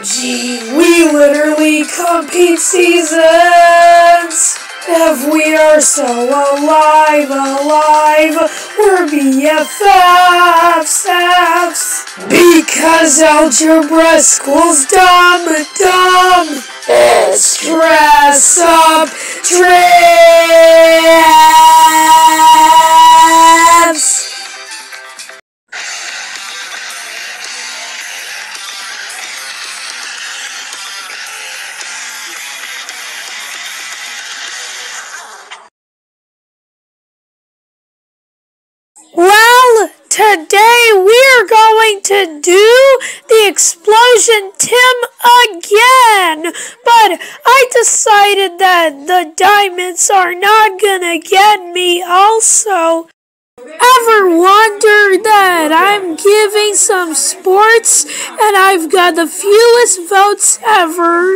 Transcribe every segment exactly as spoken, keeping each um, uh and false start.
Gee, we literally compete seasons. If we are so alive, alive, we're B F Fs, Fs. Because algebra school's dumb, dumb. It's dress up trips. Well, today we're going to do the Explosion Tim again, but I decided that the diamonds are not gonna get me also. Ever wondered that I'm giving some sports and I've got the fewest votes ever?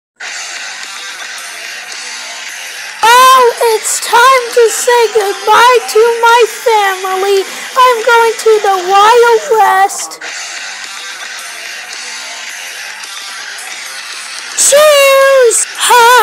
Well, it's time to say goodbye to my family. I'm going to the Wild West. Cheers!